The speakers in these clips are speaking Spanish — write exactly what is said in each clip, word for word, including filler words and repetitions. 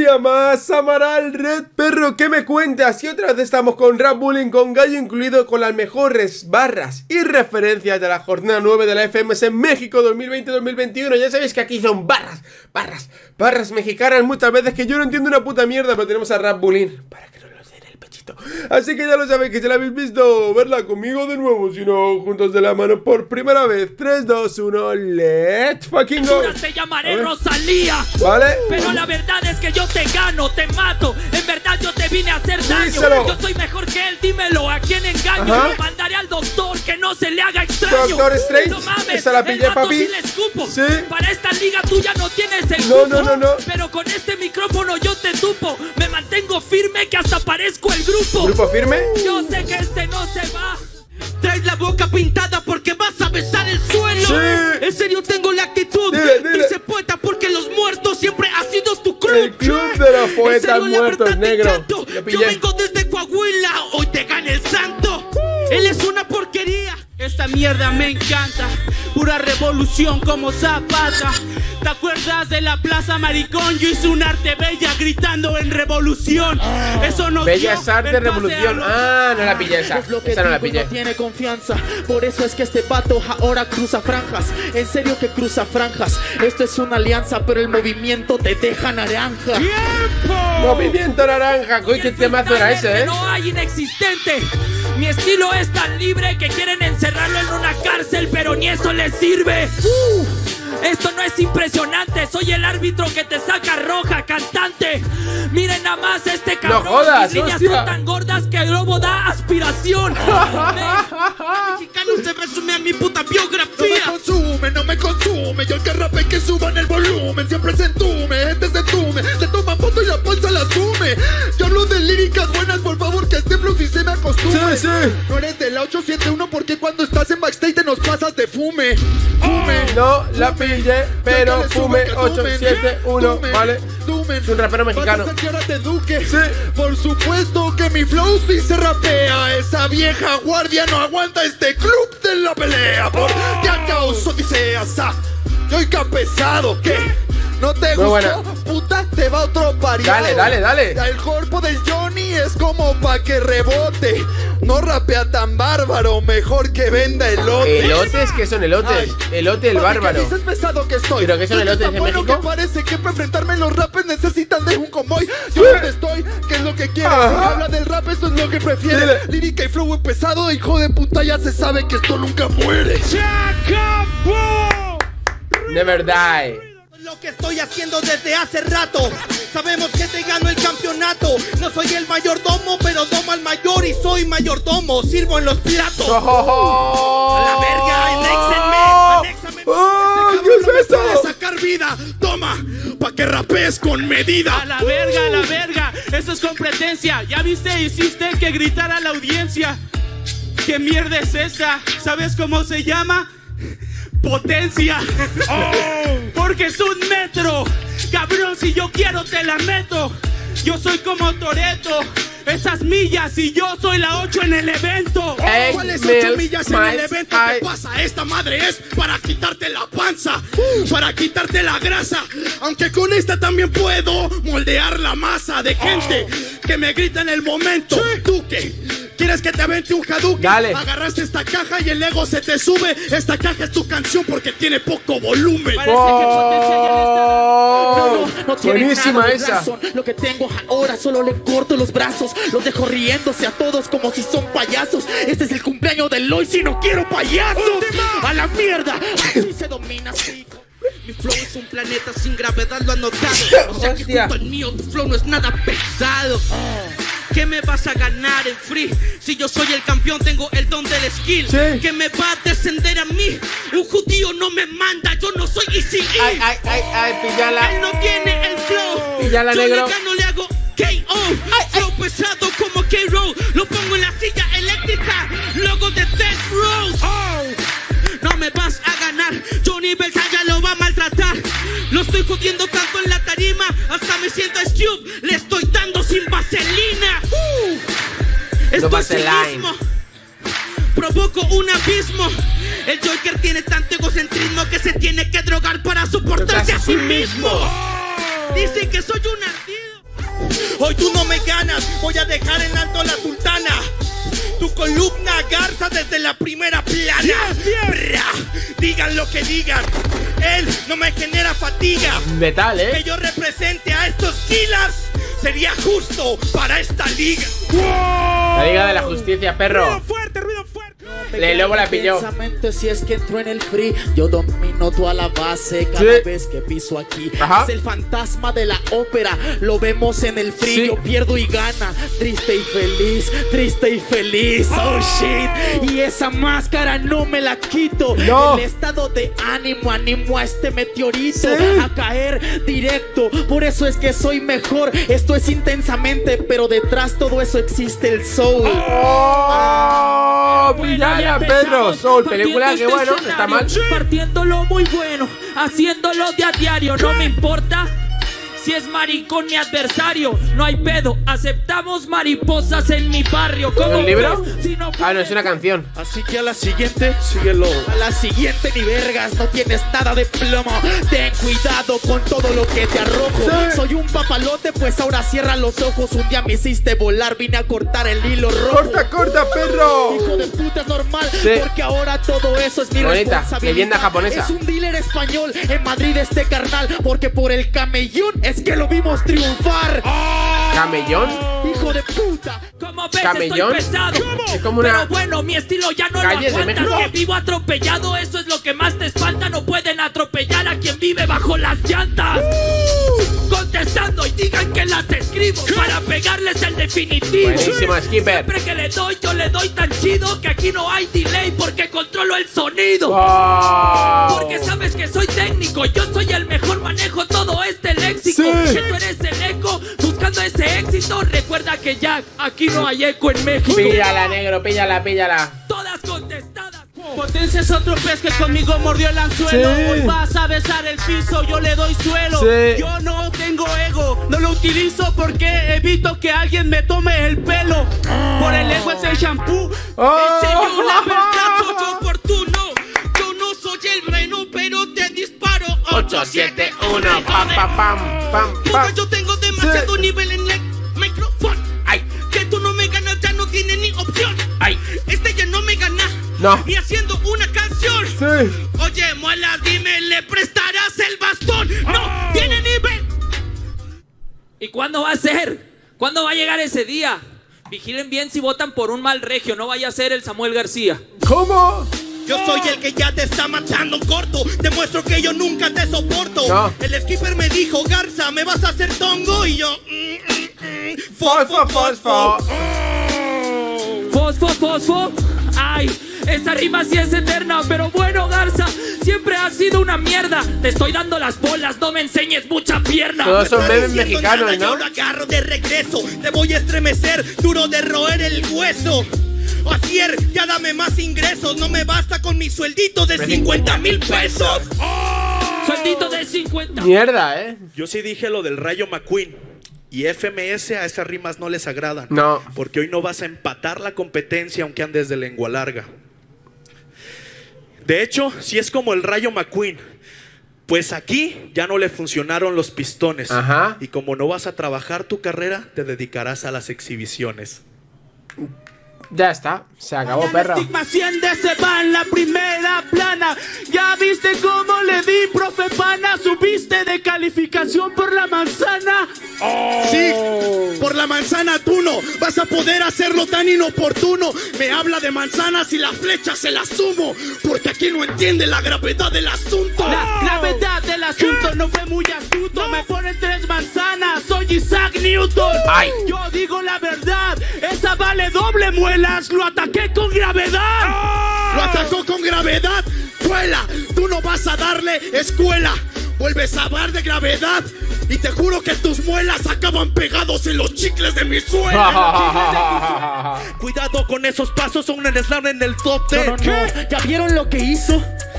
día más, Amaral Red Perro, ¿qué me cuentas? Y otra vez estamos con Rap Bullying, con Gallo incluido, con las mejores barras y referencias de la jornada nueve de la F M S en México dos mil veinte dos mil veintiuno. Ya sabéis que aquí son barras, barras, barras mexicanas muchas veces que yo no entiendo una puta mierda, pero tenemos a Rap Bullying para que nos lo den el pechito. Así que ya lo sabéis, que si la habéis visto, verla conmigo de nuevo, si no, juntos de la mano por primera vez. Tres, dos, uno, let's fucking go. Te llamaré Rosalía, ¿vale? Pero la verdad es que yo te gano, te mato. En verdad yo te vine a hacer daño. Díselo. Yo soy mejor que él, dímelo, ¿a quién engaño? Ajá. Lo mandaré al doctor, que no se le haga extraño. Doctor Strange, no mames, esa la pillé, el vato papi. sí le escupo. Sí. Para esta liga tú ya no tienes el No, cupo. no, no, no. Pero con este micrófono yo te tupo. Me mantengo firme que hasta parezco el grupo. ¿Grupo firme? Yo sé que este no se va. Traes la boca pintada porque vas a besar el suelo. Sí. En serio tengo la actitud. Dile, dile. Dice poeta porque los muertos siempre ha sido tu club. El club de los poetas En serio, la muertos, verdad te negro. canto. Lo Yo pillé. vengo desde Coahuila, hoy te gana el santo. Él es una porquería. Esta mierda me encanta. Pura revolución como Zapata. ¿Te acuerdas de la plaza maricón? Yo hice un arte bella gritando en revolución. Eso no Bellas dio Artes en base Revolución. a lo- Ah, no la pillé esa. Es lo que Esa no la digo y pillé. no tiene confianza. Por eso es que este vato ahora cruza franjas. En serio que cruza franjas. Esto es una alianza, pero el movimiento te deja naranja. Movimiento naranja. Uy, qué temazo era ese, Que eh. no hay inexistente. Mi estilo es tan libre que quieren encerrarlo en una cárcel, pero ni eso les sirve. Uh, esto no es impresionante. Soy el árbitro que te saca roja, cantante. Miren nada más este cabrón. No jodas, Mis líneas hostia. son tan gordas que el globo da aspiración. Mexicano se resume a mi puta No me biografía. consume, no me consume. Yo el que rape que suban el volumen. Siempre se entume, gente se entume. Se toma foto y la panza la asume. Yo hablo de líricas buenas, por favor, que este flow sí se me acostume. Sí, sí. No eres de la ocho siete uno porque cuando estás en backstage te nos pasas de fume. Fume. No la pillé, pero Yo que le fume sume, que ocho sumen, siete uno, sumen, ¿vale? sumen. Es un rapero mexicano. ¿Vas a hacer que ahora te eduque? Sí. Por supuesto que mi flow sí se rapea. Esa vieja guardia no aguanta este club de la pelea. Porque a causa odiseas. Ah, yo y pesado, ¿qué? ¿No te Muy gustó? buena. Puta, te va otro variado. Dale, dale, dale. El cuerpo del Johnny es como pa' que rebote. No rapea tan bárbaro, mejor que venda elote. ¿Elotes? ¿Qué son elotes? Ay, Elote el papi, bárbaro. que dices pesado que estoy. ¿Pero qué son Tú elotes tan en bueno México? que parece que para enfrentarme los rapes necesitan de un convoy. Yo Sí. donde estoy, ¿qué es lo que quieres? Ajá. Si habla del rap, esto es lo que prefiere. Dile. Lírica y flow pesado, hijo de puta, ya se sabe que esto nunca muere. Never die. Lo que estoy haciendo desde hace rato. Sabemos que te gano el campeonato. No soy el mayordomo, pero domo al mayor y soy mayordomo. Sirvo en los platos. ¡Oh! A la verga, anéxenme, anéxame. ¡Oh! Este ¿Qué es cabrón no me eso? puede sacar vida. Toma, pa' que rapees con medida. A la verga, a la verga, eso es competencia. Ya viste, hiciste que gritara la audiencia. ¿Qué mierda es esa? ¿Sabes cómo se llama? Potencia. Oh, porque es un metro. Cabrón, si yo quiero te la meto. Yo soy como Toretto. Esas millas y yo soy la ocho en el evento. Ey, ¿Cuáles Mel, ocho millas en el Miles, evento? ay. ¿Qué pasa? Esta madre es para quitarte la panza, para quitarte la grasa. Aunque con esta también puedo moldear la masa de gente que me grita en el momento. ¿Tú qué? ¿Quieres que te avente un Hadouken? Dale. Agarraste esta caja y el ego se te sube. Esta caja es tu canción porque tiene poco volumen. Parece que Potencia ya no está. ¡Oh! No, no tiene Buenísima nada de esa. razón. Lo que tengo ahora solo le corto los brazos. Los dejo riéndose a todos como si son payasos. Este es el cumpleaños del hoy si no quiero payasos. A la mierda. Así se domina, sí. Mi flow es un planeta sin gravedad, lo han notado. O sea que Hostia. junto al mío tu flow no es nada pesado. ¿Qué me vas a ganar en free? Si yo soy el campeón, tengo el don del skill. Sí. ¿Qué me va a descender a mí? Un judío no me manda, yo no soy Easy E. Ay, ay, ay, ay, pillala. Él no tiene el flow. Pillala, yo negro. le gano, le hago K O. Flow pesado como K-Roll. Lo pongo en la silla eléctrica. Logo de Death Row. No me vas a ganar. Johnny Beltrán ya lo va a maltratar. Lo estoy jodiendo tanto en la tarima. Hasta me siento Scoop. Le estoy dando sin vaselina. Uh, esto es vaseline. cinismo. Provoco un abismo. El Joker tiene tanto egocentrismo que se tiene que drogar para soportarse a sí mismo. Dicen que soy un ardido. Hoy tú no me ganas, voy a dejar en alto a la sultana. Tu columna Garza desde la primera plana. Bra, digan lo que digan, él no me genera fatiga. Metal, ¿eh? Que yo represente a estos killers sería justo para esta liga. La Liga de la Justicia, perro. Ruido fuerte, ruido fuerte. Le luego la pilló. Intensamente, si es que entro en el free, yo domino toda la base cada Sí. vez que piso aquí. Ajá. Es el fantasma de la ópera, lo vemos en el free. Sí. Yo pierdo y gana, triste y feliz, triste y feliz. Oh shit, y esa máscara no me la quito. No. El estado de ánimo animo a este meteorito Sí. a caer directo. Por eso es que soy mejor. Esto es intensamente, pero detrás todo eso existe el soul. ¡Oh! ¡Pillala, ya perro! empezamos. Soul, película que Partiendo bueno, este no está mal. escenario, partiéndolo muy bueno, haciéndolo de a diario. No me importa si es maricón mi adversario. No hay pedo, aceptamos mariposas en mi barrio. ¿Es ¿Cómo un libro? ves? Si no Ah, no, es una canción. Así que a la siguiente, síguelo. A la siguiente ni vergas, no tienes nada de plomo. Ten cuidado con todo lo que te arrojo. Sí. Soy un papalote, pues ahora cierra los ojos. Un día me hiciste volar, vine a cortar el hilo rojo. ¡Corta, corta, perro! Hijo de puta, es normal, Sí. porque ahora todo eso es mi Bonita, responsabilidad. leyenda japonesa. Es un dealer español en Madrid este carnal, porque por el camellón es que lo vimos triunfar. ¿Camellón? Hijo de puta. Como ves, ¿Camellón? estoy pesado. Es como una- Pero bueno, mi estilo ya no Calles lo de aguantas. México. Que vivo atropellado, eso es lo que más te espanta. No pueden atropellar a quien vive bajo las llantas. Contestando y digan que las escribo para pegarles el definitivo. Buenísimo, Skipper. Siempre que le doy, yo le doy tan chido que aquí no hay delay porque controlo el sonido. ¡Wow! Porque sabes que soy técnico, yo soy el mejor, manejo todo este léxico. Sí. Que tú eres el eco, buscando ese éxito. Recuerda que ya aquí no hay eco en México. Píllala, negro, píllala, píllala. Todas contestadas. Potencia es otro pez que conmigo mordió el anzuelo. Sí. Hoy vas a besar el piso, yo le doy suelo. Sí. Yo no tengo ego, no lo utilizo porque evito que alguien me tome el pelo. Por el ego es el shampoo. Oh. Enseño la verdad, soy oportuno. Yo no soy el reno, pero te disparo. ocho, siete, uno, pam, pam, pam, pam, Porque pam. yo tengo demasiado Sí. nivel en el micrófono. Ay. Que tú no me ganas, ya no tiene ni opción. Ay. Este ya no me gana. No. Ni haciendo una canción. Sí. Oye, muela, dime, ¿le prestarás el bastón? No, tiene nivel. ¿Y cuándo va a ser? ¿Cuándo va a llegar ese día? Vigilen bien si votan por un mal regio, no vaya a ser el Samuel García. ¿Cómo? Yo soy el que ya te está matando corto. Te muestro que yo nunca te soporto. No. El skipper me dijo, Garza, ¿me vas a hacer tongo? Y yo, mm, mm, mm, Fosfo, fosfo. Fosfo, fosfo. Ay, esta rima sí es eterna, pero bueno, Garza, siempre has sido una mierda. Te estoy dando las bolas, no me enseñes mucha pierna. Todos son está memes diciendo mexicanos, nada, ¿no? Yo lo agarro de regreso. Te voy a estremecer, duro de roer el hueso. Acier, ya dame más ingresos. No me basta con mi sueldito de cincuenta mil pesos. Sueldito de cincuenta. Mierda, ¿eh? Yo sí dije lo del Rayo McQueen. Y F M S a esas rimas no les agradan. No. Porque hoy no vas a empatar la competencia aunque andes de lengua larga. De hecho, si es como el Rayo McQueen, pues aquí ya no le funcionaron los pistones. Ajá. Y como no vas a trabajar tu carrera, te dedicarás a las exhibiciones. Ya está, se acabó, El perro. estigma asciende, se va en la primera plana. Ya viste cómo le di, profe pana. Subiste de calificación por la manzana. Sí, por la manzana tú no vas a poder hacerlo tan inoportuno. Me habla de manzanas y la flecha se la sumo. Porque aquí no entiende la gravedad del asunto. La gravedad del asunto no fue muy astuto. Me ponen tres manzanas, soy Isaac Newton. Ay. Yo digo la verdad, esa vale doble muelas. Lo ataqué con gravedad. Lo atacó con gravedad. Vuela, tú no vas a darle escuela. Vuelves a hablar de gravedad y te juro que tus muelas acaban pegados en los chicles de mi suela. Cuidado con esos pasos, son un slam en el top No, ten. no, no. ¿Ya vieron lo que hizo?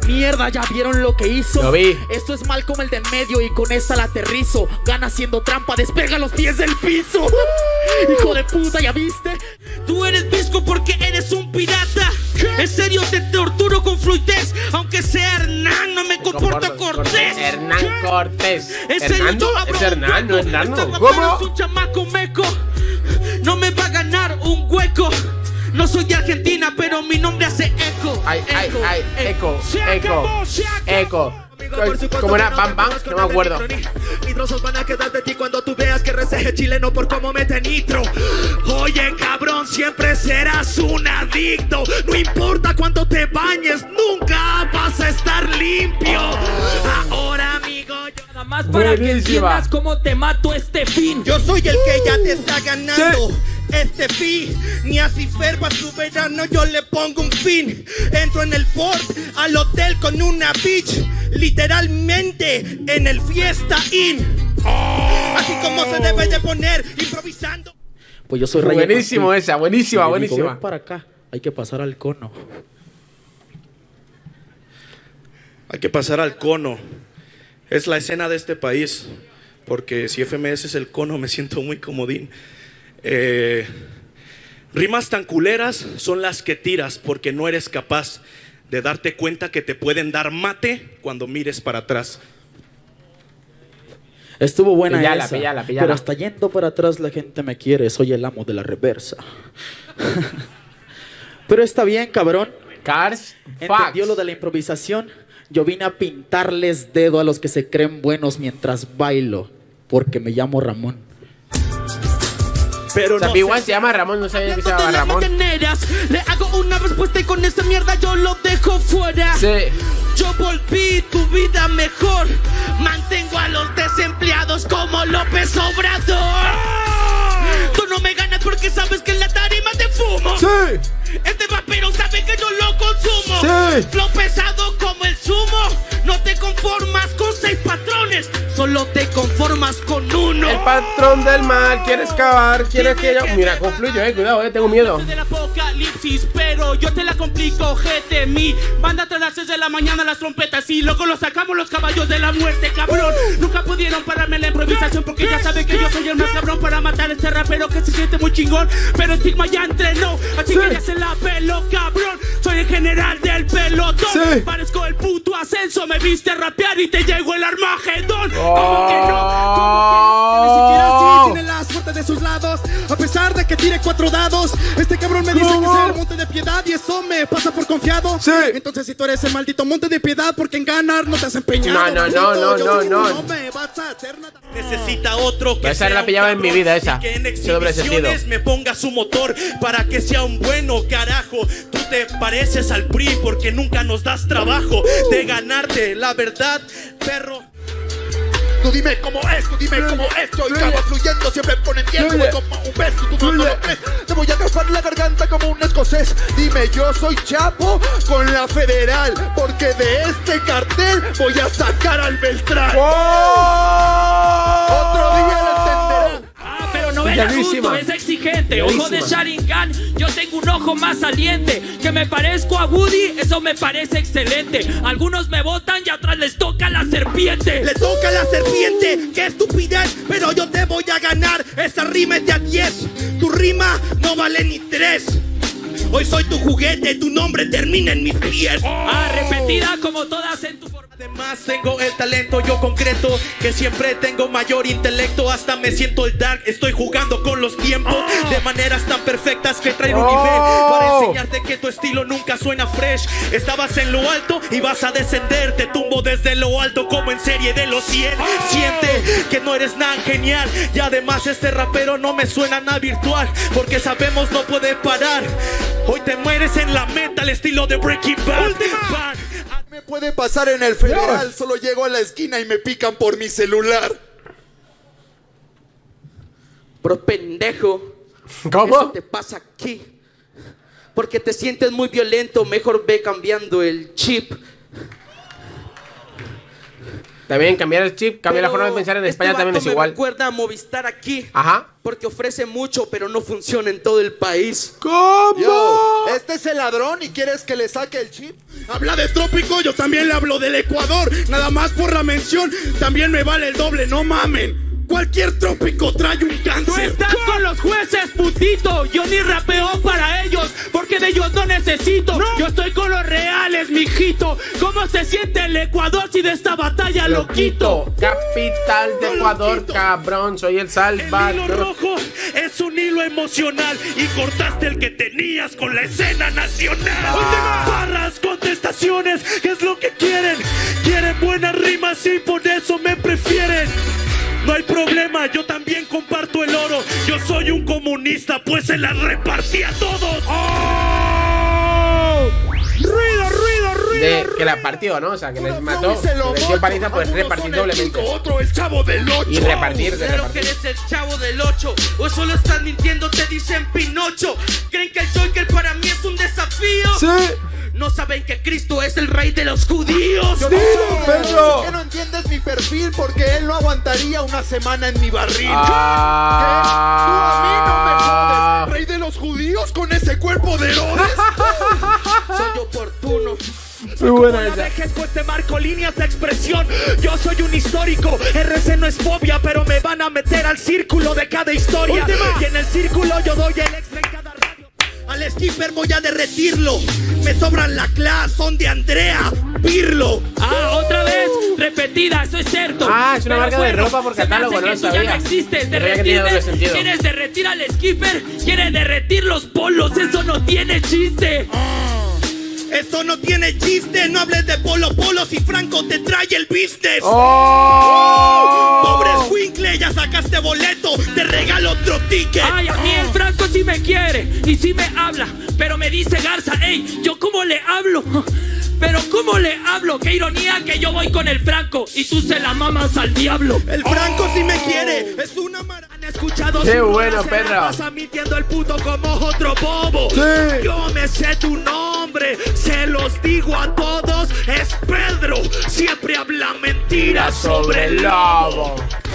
Mierda, ¿ya vieron lo que hizo? Lo vi. Esto es mal como el de en medio y con esta la aterrizo. Gana haciendo trampa, despega los pies del piso. Hijo de puta, ¿ya viste? Tú eres visco porque eres un pirata. En serio te torturo con fluidez. Aunque sea Hernán, no me comporto cortés. Hernán Cortés. En serio ¿Hernando? yo abro Es un Hernán, no hueco. es Hernando. Este rapero ¿Cómo? es un chamaco meco. No me va a ganar un hueco. No soy de Argentina, pero mi nombre hace eco. Ay, ay, Eco, ay, eco, Se eco, acabó, se acabó. eco. ¿Cómo era? Bam Bam, no me acuerdo. Nitrosos van a quedar de ti cuando tú veas que reseje chileno por cómo mete nitro. Oye, cabrón, siempre serás un adicto. No importa cuánto te bañes, nunca vas a estar limpio. Ahora, amigo, yo Nada más para que Buenísima. entiendas cómo te mato este fin. Yo soy el que ya te está ganando. Este fin, ni así ferva su verano, yo le pongo un fin. Entro en el Ford, al hotel con una bitch, literalmente en el Fiesta Inn. Así como se debe de poner, improvisando. Pues yo soy Rayo Buenísimo McQueen. esa, buenísima, Y le digo, buenísima. ven para acá, hay que pasar al cono. Hay que pasar al cono. Es la escena de este país. Porque si F M S es el cono, me siento muy comodín. Eh, rimas tan culeras son las que tiras porque no eres capaz de darte cuenta que te pueden dar mate cuando mires para atrás. Estuvo buena Pillala, esa, pillala, pillala. pero hasta yendo para atrás la gente me quiere, soy el amo de la reversa. Pero está bien, cabrón. Cars, Entendió lo facts. de la improvisación. Yo vine a pintarles dedo a los que se creen buenos mientras bailo, porque me llamo Ramón. Pero O sea, no P uno sé- se llama Ramón, no sabía que se Hablando llamaba de las Ramón. mañaneras, le hago una respuesta y con esa mierda yo lo dejo fuera. Sí. Yo volví tu vida mejor. Mantengo a los desempleados como López Obrador. Tú no me ganas porque sabes que en la tarima te fumo. Sí. Este rapero sabe que yo lo consumo. Sí. Flow pesado como el sumo. No te conformas con seis patrones, solo te conformas con uno. El patrón del mal quiere excavar, quiere que yo... Mira, confluyo, eh, cuidado, eh, tengo miedo. Del apocalipsis, pero yo te la complico, G T M I. Mándate a las seis de la mañana las trompetas y luego los sacamos los caballos de la muerte, cabrón. Nunca pudieron pararme la improvisación porque ya saben que yo soy el más cabrón para matar a este rapero que se siente muy chingón. Pero Estigma ya entrenó, así Sí. que ya se la pelo, cabrón. Soy el general del pelotón. Sí. Parezco el puto ascenso, me viste rapear y te llegó el Armagedón. ¿Cómo que no? ¿Cómo Ni siquiera Oh. así tiene la suerte de sus lados. A pesar de que tire cuatro dados, este cabrón me dice ¿Cómo? que soy el monte de piedad y eso me pasa por confiado. Sí. Entonces si tú eres el maldito monte de piedad, porque en ganar no te has empeñado. No, no, maldito. no, no, Yo no, soy no. uno, no me vas a hacer nada. Necesita otro que Esa sea la un pillaba en mi cabrón vida, esa. y que en Ese doble exhibiciones sentido. me ponga su motor para que sea un bueno, carajo. Tú te pareces al P R I porque nunca nos das trabajo de ganarte, la verdad, perro. Tú dime cómo es, tú dime cómo es. Yo acabo fluyendo, siempre ponen tiempo Fluye. como un beso, tú no, no Fluye. lo crees. Te voy a raspar la garganta como un escocés. Dime, yo soy Chapo con la federal, porque de este cartel voy a sacar al Beltrán. Otro día lo entenderán. Ah, pero no ven Buenísima. asunto, es exigente. Ojo de Buenísima. Sharingan, yo tengo un ojo más saliente. Que me parezco a Woody, eso me parece excelente. Algunos me botan y a otras les toca la serpiente. Le toca a la serpiente, qué estupidez, pero yo te voy a ganar. Esa rima es de a diez, tu rima no vale ni tres. Hoy soy tu juguete, tu nombre termina en mis pies. Ah, repetida como todas en tu forma. Además tengo el talento yo concreto, que siempre tengo mayor intelecto. Hasta me siento el dark, estoy jugando con los tiempos de maneras tan perfectas que traigo un Oh. nivel para enseñarte que tu estilo nunca suena fresh. Estabas en lo alto y vas a descender, te tumbo desde lo alto como en serie de los cien. Siente que no eres nada genial y además este rapero no me suena nada virtual, porque sabemos no puede parar. Hoy te mueres en la meta al estilo de Breaking Bad. Bad. Me puede pasar en el federal, solo llego a la esquina y me pican por mi celular. Bro, pendejo. Eso ¿Cómo? te pasa aquí. Porque te sientes muy violento. Mejor ve cambiando el chip. También cambiar el chip, cambiar la forma de pensar en España este también es vato igual. Me recuerda a Movistar aquí. Ajá. Porque ofrece mucho, pero no funciona en todo el país. ¿Cómo? Yo, este es el ladrón y quieres que le saque el chip. Habla de trópico, yo también le hablo del Ecuador. Nada más por la mención, también me vale el doble, no mamen. Cualquier trópico trae un Tú cáncer. estás con los jueces, putito. Yo ni rapeo para ellos, porque de ellos no necesito. Yo estoy con los reales, mijito. ¿Cómo se siente el Ecuador si de esta batalla lo quito? Capital de No lo Ecuador, quito. cabrón. Soy el El hilo Salvador. rojo es un hilo emocional y cortaste el que tenías con la escena nacional. Barras, contestaciones, ¿qué es lo que quieren? Quieren buenas rimas y por eso me prefieren. No hay problema, yo también comparto el oro. Yo soy un comunista, pues se las repartí a todos. ¡Oh! ¡Ruido, ruido, ruido! De que la partió, ¿no? O sea, que les mató, se lo les dio paliza, pues Algunos repartir son el doblemente. cinco, otro el chavo del ocho. Y repartir, de Claro que repartir. eres el chavo del ocho, o solo estás mintiendo, te dicen Pinocho. Creen que el Joker para mí es un desafío. Sí. No saben que Cristo es el rey de los judíos. Yo Sí, no sé, Pedro. ¿por qué no entiendes mi perfil? Porque él no aguantaría una semana en mi barril. Ah. ¿Qué? Tú a mí no me jodes. ¿Rey de los judíos con ese cuerpo de Herodes? Soy oportuno. Muy buena La esa. vejez, pues te marco líneas de expresión. Yo soy un histórico, R C no es fobia, pero me van a meter al círculo de cada historia. Y en el círculo yo doy el extra en cada radio. Al skipper voy a derretirlo. Me sobran la clase, son de Andrea Pirlo. Ah, otra vez, repetida, eso es cierto. Ah, es una Pero marca de ropa por se me catálogo, hace no que lo tú ya sabía. no existes, Creía que tenía doble derretirme. sentido. ¿Quieres derretir al skipper? ¿Quieres derretir los polos? Eso no tiene chiste. Eso no tiene chiste, no hables de Polo Polo si Franco te trae el business. ¡Oh! Pobre escuincle, ya sacaste boleto, te regalo otro ticket. Ay, a mí el Franco sí me quiere y sí me habla, pero me dice Garza, ey, ¿yo cómo le hablo? Pero ¿cómo le hablo? Qué ironía que yo voy con el Franco y tú se la mamas al diablo. El Franco sí me quiere, es una maravilla. Han escuchado Qué su bueno, rola, se la Pedro. pasa mintiendo el puto como otro bobo. Sí. Yo me sé tu nombre, se los digo a todos, es Pedro. Siempre habla mentiras sobre el lobo.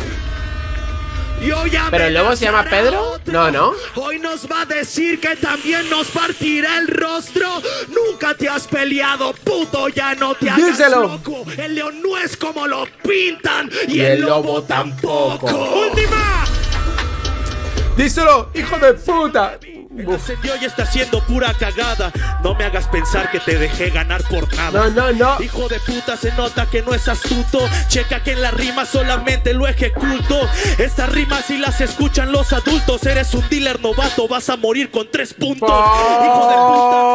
Yo ya ¿Pero el lobo se llama amenazaré Pedro? a otro. No, ¿no? Hoy nos va a decir que también nos partirá el rostro. Nunca te has peleado, puto, ya no te hagas Díselo. loco. El león no es como lo pintan y, Y el, el lobo, lobo tampoco. tampoco. ¡Última! ¡Díselo, hijo de puta! El ascendió y está haciendo pura cagada. No me hagas pensar que te dejé ganar por nada. No, no, no. Hijo de puta, se nota que no es astuto. Checa que en la rima solamente lo ejecuto. Estas rimas si las escuchan los adultos. Eres un dealer novato, vas a morir con tres puntos. Hijo de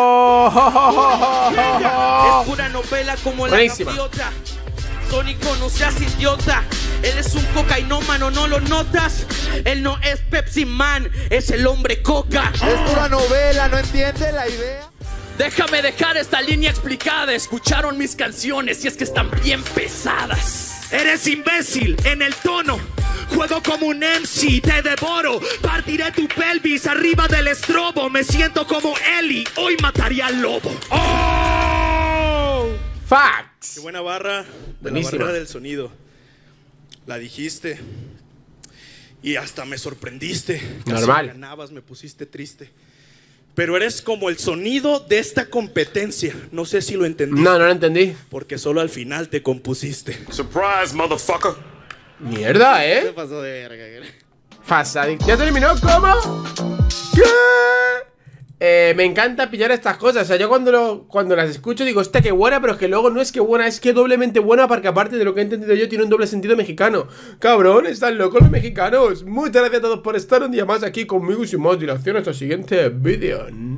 puta. Es pura novela como la Buenísima. gaviota. Sónico, no seas idiota. Él es un cocainómano, ¿no lo notas? Él no es Pepsi Man, es el hombre coca. Es pura novela, ¿no entiende la idea? Déjame dejar esta línea explicada. Escucharon mis canciones y es que están bien pesadas. Eres imbécil en el tono. Juego como un M C, te devoro. Partiré tu pelvis arriba del estrobo. Me siento como Eli, hoy mataría al lobo. ¡Oh! Facts. Qué buena barra. De la Buenísima. barra del sonido. La dijiste. Y hasta me sorprendiste. Casi Normal. me ganabas, me pusiste triste. Pero eres como el sonido de esta competencia. No sé si lo entendí. No, no lo entendí. Porque solo al final te compusiste. Surprise, motherfucker. Mierda, ¿eh? pasó de verga. Fasadito. ¿Ya terminó? ¿Cómo? ¿Qué? Eh, me encanta pillar estas cosas. O sea, yo cuando, lo, cuando las escucho digo, hostia, qué buena, pero es que luego no es que buena, es que doblemente buena, porque aparte de lo que he entendido yo, tiene un doble sentido mexicano. Cabrón, están locos los mexicanos. Muchas gracias a todos por estar un día más aquí conmigo y sin más dilación hasta el siguiente vídeo.